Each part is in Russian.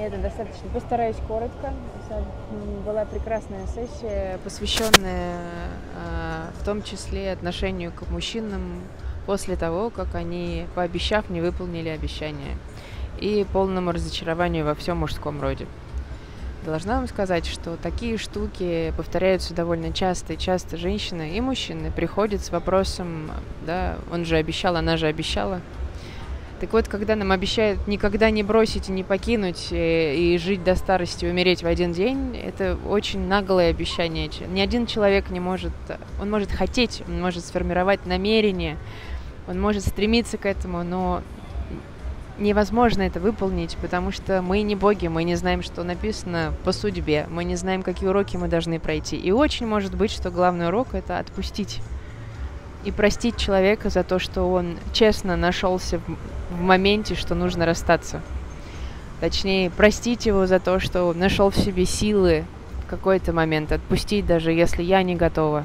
Это достаточно. Постараюсь коротко. Была прекрасная сессия, посвященная в том числе отношению к мужчинам после того, как они, пообещав, не выполнили обещания, и полному разочарованию во всем мужском роде. Должна вам сказать, что такие штуки повторяются довольно часто, и часто женщины и мужчины приходят с вопросом, да, он же обещал, она же обещала. Так вот, когда нам обещают никогда не бросить и не покинуть, и жить до старости, умереть в один день, это очень наглое обещание. Ни один человек не может, он может хотеть, он может сформировать намерение, он может стремиться к этому, но невозможно это выполнить, потому что мы не боги, мы не знаем, что написано по судьбе, мы не знаем, какие уроки мы должны пройти. И очень может быть, что главный урок — это отпустить и простить человека за то, что он честно нашелся в моменте, что нужно расстаться. Точнее, простить его за то, что он нашел в себе силы в какой-то момент, отпустить, даже если я не готова.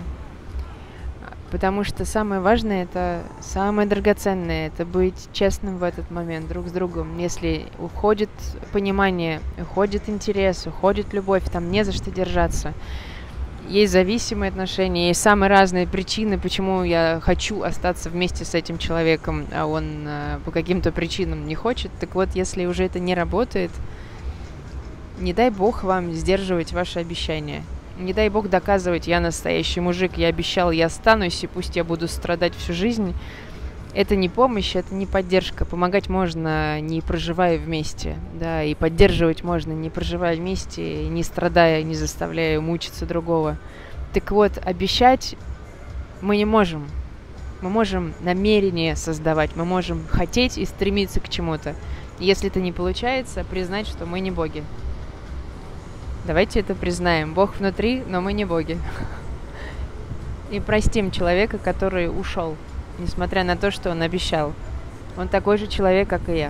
Потому что самое важное, это самое драгоценное, это быть честным в этот момент друг с другом. Если уходит понимание, уходит интерес, уходит любовь, там не за что держаться. Есть зависимые отношения, есть самые разные причины, почему я хочу остаться вместе с этим человеком, а он по каким-то причинам не хочет. Так вот, если уже это не работает, не дай бог вам сдерживать ваши обещания. Не дай бог доказывать, я настоящий мужик, я обещал, я останусь, и пусть я буду страдать всю жизнь. Это не помощь, это не поддержка. Помогать можно, не проживая вместе, да, и поддерживать можно, не проживая вместе, не страдая, не заставляя мучиться другого. Так вот, обещать мы не можем. Мы можем намерение создавать, мы можем хотеть и стремиться к чему-то. Если это не получается, признать, что мы не боги. Давайте это признаем. Бог внутри, но мы не боги. И простим человека, который ушел, несмотря на то, что он обещал. Он такой же человек, как и я.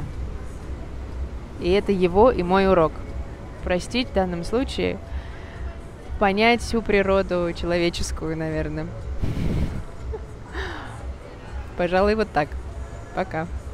И это его и мой урок. Простить в данном случае, понять всю природу человеческую, наверное. Пожалуй, вот так. Пока.